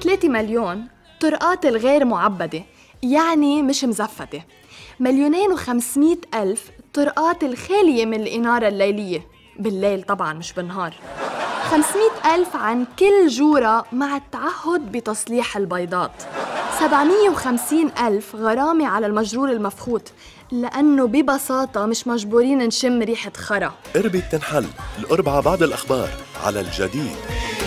3 مليون طرقات الغير معبدة، يعني مش مزفتة. 2,500,000 طرقات الخالية من الإنارة الليلية، بالليل طبعاً مش بالنهار. 500,000 عن كل جورة مع التعهد بتصليح البيضات. 750,000 غرامة على المجرور المفخوت، لأنه ببساطة مش مجبورين نشم ريحة خرا. قربت تنحل الأربعة بعد الأخبار على الجديد.